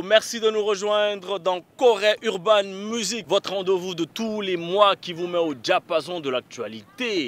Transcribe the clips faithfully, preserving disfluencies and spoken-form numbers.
Yo, merci de nous rejoindre dans Corée Urban Music, votre rendez-vous de tous les mois qui vous met au diapason de l'actualité.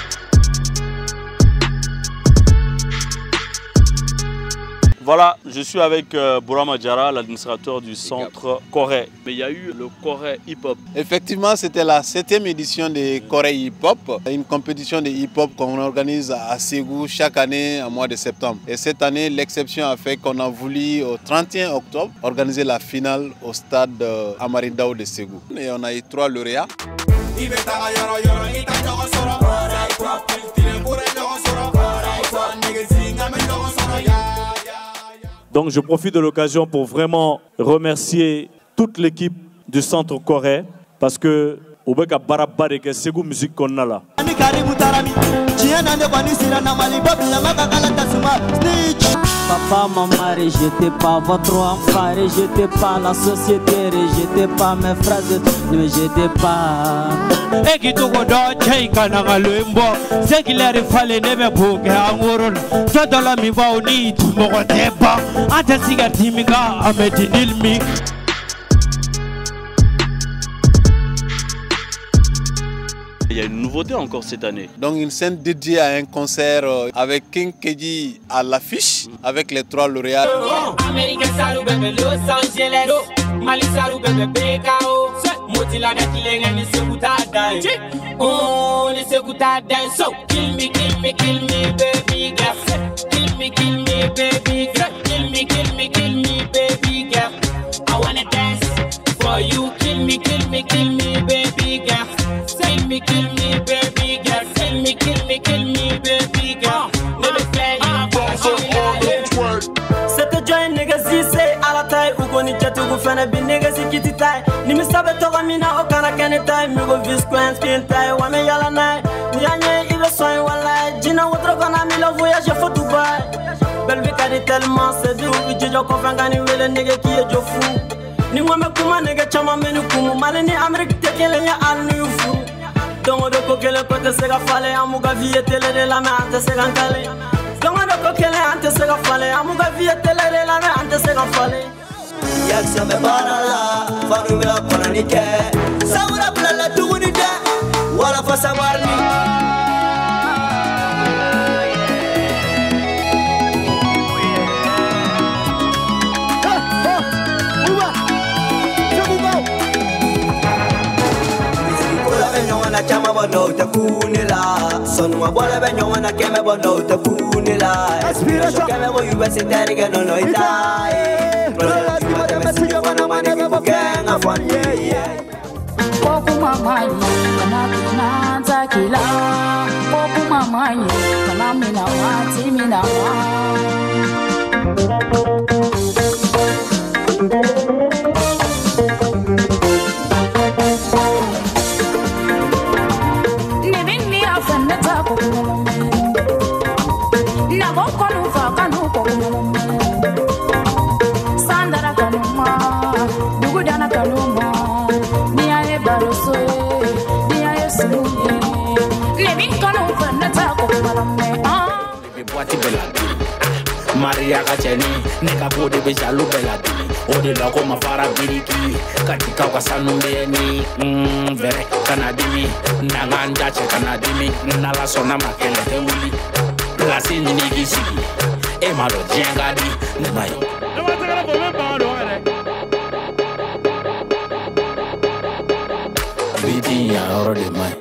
Voilà, je suis avec euh, Bourama Diarra, l'administrateur du centre Corée. Mais il y a eu le Corée Hip Hop. Effectivement, c'était la septième édition de Corée Hip Hop, une compétition de hip hop qu'on organise à Ségou chaque année au mois de septembre. Et cette année, l'exception a fait qu'on a voulu au trente et un octobre organiser la finale au stade euh, Amarindao de Ségou. Et on a eu trois lauréats. Donc je profite de l'occasion pour vraiment remercier toute l'équipe du centre Corée parce que au Beka Barabare que Ségou musique qu'on a là. Papa, maman, rejetez pas votre enfant, rejetez pas la société, rejetez pas mes frères, ne me jetez pas. Et qui tout le cheika na lembo, c'est qu'il a fallu ne me bouger en oron. Toi dans la mi va au nid, tu me retires pas. Ante cigati miga, ameti nilmi. Il y a une nouveauté encore cette année. Donc une scène dédiée à un concert avec King Keji à l'affiche, avec les trois lauréats. Kill me, baby girl. Kill me, kill me, kill me, baby girl. Never play you. Cette joint négasi c'est à la taille ou qu'on y jette ou qu'on fait un bin négasi qui t'y taille. Ni me savait toi mina au canacane taille. Me go vis coin skin taille. Wa me yala naille. Ni anye il le soin walai. Jina autre qu'on a mis le voyage faut Dubaï. Belle vie qu'elle est tellement séduit. Ou je jo confin gani wele négé qui est jo fou. Ni moi me kuma négé chama me nu kumu. Malini Amérique tekele nya al nu fou. Dongo de kokele kote sega fale amuga vie tele de la me ante sega nkale. Dongo de kokele ante sega fale amuga vie tele de la me ante sega fale. Yak se me barala fanu me la konanike. Samura blala tuuni de wala fa samarni. Chama bono te kunila sonwa bola be nyona keme bono te kunila aspiration keme bo university ga no no itai brother you want me see you wanna money go gang afan yeah yeah koku mama ni kana tunanza kila koku mama ni kana mina wati mina wa Maria kacheni neka kode be jalo belati ode la ko mafara biriki katika kwa sanumbeni mm vere kanadimi nanganja che kanadimi nala sona makele te wuli la sini ni gisigi e malo jengadi nemayo biti ya oro de mai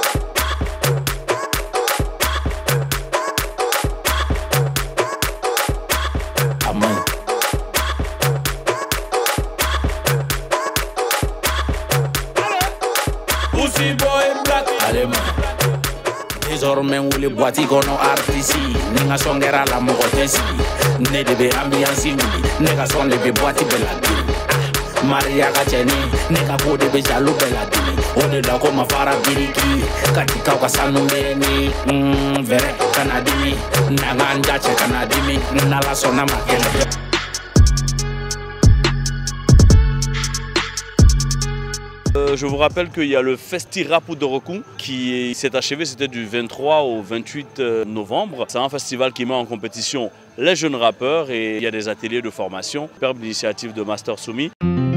Désormais où les boîtes qu'on a artisi, n'enga songera la mogotesi, ne debe ambiance oui, n'enga son debe boîte belati. Maria kacheni, n'enga ko debe jalo belati. On est là comme fara biriki, katika kwa sanumbeni, mm vere kanadimi, n'anga che kanadimi, n'ala sona makele. je vous rappelle qu'il y a le Festi Rapu de Roku qui s'est achevé, c'était du vingt-trois au vingt-huit novembre. C'est un festival qui met en compétition les jeunes rappeurs et il y a des ateliers de formation. Superbe initiative de Master Soumi.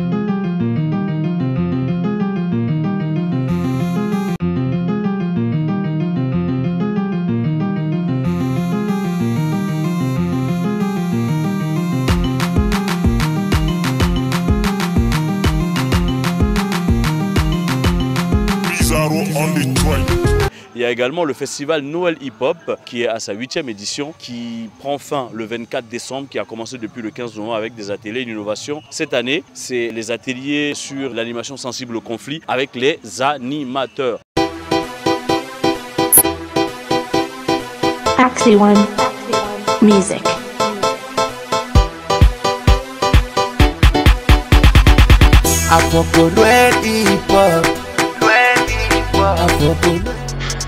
Il y a également le festival Noël Hip Hop qui est à sa huitième édition, qui prend fin le vingt-quatre décembre, qui a commencé depuis le quinze novembre avec des ateliers d'innovation. Cette année, c'est les ateliers sur l'animation sensible au conflit avec les animateurs. Axi One Music. À propos Noël Hip Hop. Noël Hip Hop. À propos de...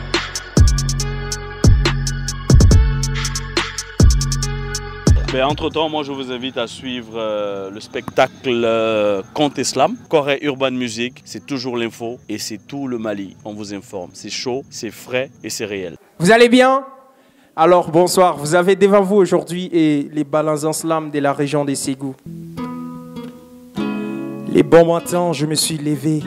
Mais entre-temps, moi je vous invite à suivre euh, le spectacle euh, Conte Islam, Corée Urban Music, c'est toujours l'info et c'est tout le Mali, on vous informe. C'est chaud, c'est frais et c'est réel. Vous allez bien? Alors bonsoir, vous avez devant vous aujourd'hui et les Balanzans Slam de la région des Ségou. Les bons matins, je me suis levé,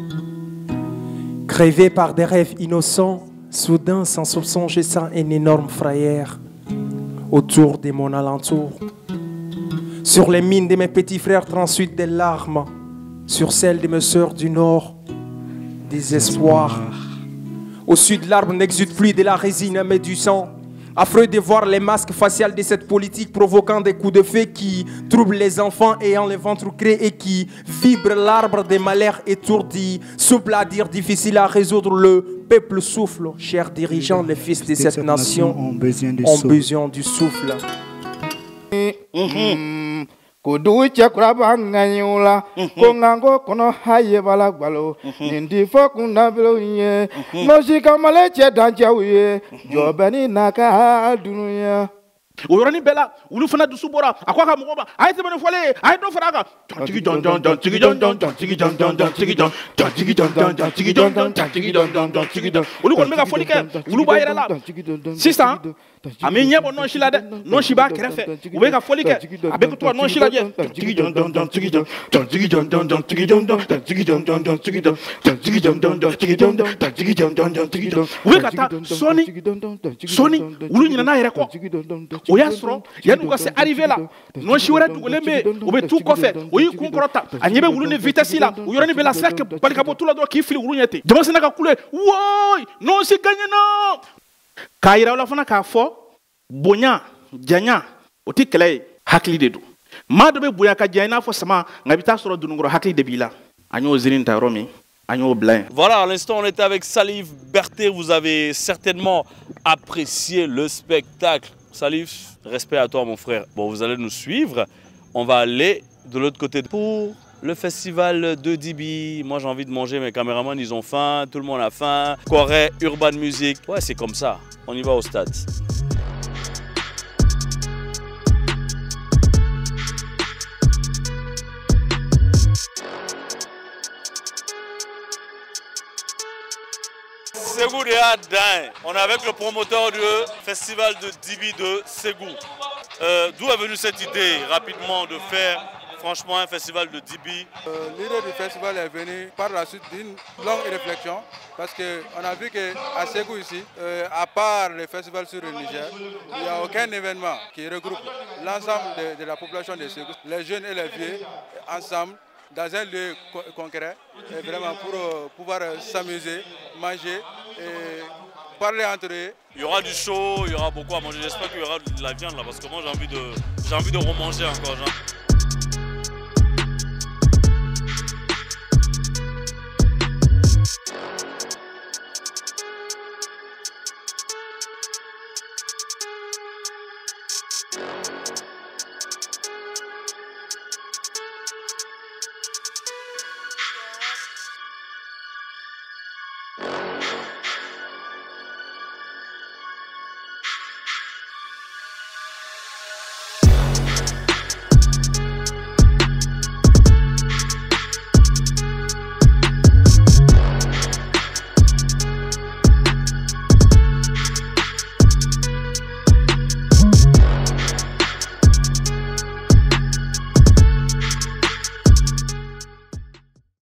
grévé par des rêves innocents, soudain sans soupçon, je sens une énorme frayeur autour de mon alentour. Sur les mines de mes petits frères transsutent des larmes, sur celles de mes sœurs du Nord, des espoirs. Au sud, l'arbre n'exude plus de la résine mais du sang. Affreux de voir les masques faciales de cette politique provoquant des coups de feu qui troublent les enfants ayant le ventre creux et qui vibrent l'arbre des malheurs étourdis. Souple à dire, difficile à résoudre, le peuple souffle. Chers dirigeants, les fils de cette nation ont besoin du souffle. Kudu chakraba nganyula kongango kono haye balagwalo nindi fokunda bloye no shikamale che danjawiye jobani naka dunuya Urani bela ulu fana dusu bora akwa ka moba ay te bene fole ay do faraga tigi don don don tigi don don don tigi don don don tigi don don tigi don don don tigi don don don tigi don don don tigi don ulu kon mega foli ke ulu ba yera la sista ami nyebo non shila de non shiba kerefe u mega foli ke avec toi non shila je tigi don don don tigi don don tigi don don don tigi don don tigi don don don tigi don don tigi don don don tigi don don tigi don don don tigi don u mega ta soni soni ulu nyina na yere ko o ya soro yanni ko c'est arrivé là non shiwara dugolembe o be tout ko fait o yi kun korota anyebe wulu ne vitesse là o yorani be la sek balika bo tula do ki fili wulu nyete jama sena ka kule woy non si gagné non kayira wala fana ka fo bonya janya o ti kele hakli de do ma do be boya ka janya fo sama ngabita soro dunungoro hakli de bila anyo zinin ta romi. Voilà, à l'instant on était avec Salif Berté, vous avez certainement apprécié le spectacle. Salif, respect à toi mon frère. Bon, vous allez nous suivre. On va aller de l'autre côté pour le festival de Dibi. Moi j'ai envie de manger, mes caméramans ils ont faim, tout le monde a faim. Corée Urban Music. Ouais, c'est comme ça. On y va au stade. Ségou de Adin. On est avec le promoteur du festival de Dibi de Ségou. Euh, D'où est venue cette idée rapidement de faire franchement un festival de Dibi? euh, L'idée du festival est venue par la suite d'une longue réflexion parce qu'on a vu qu'à Ségou ici, euh, à part les festivals sur le Niger, il n'y a aucun événement qui regroupe l'ensemble de, de la population de Ségou, les jeunes et les vieux, ensemble, dans un lieu co concret, et vraiment pour euh, pouvoir euh, s'amuser, manger et parler entre eux. Il y aura du show, il y aura beaucoup à manger. J'espère qu'il y aura de la viande là parce que moi j'ai envie de, j'ai envie de remanger encore. Genre.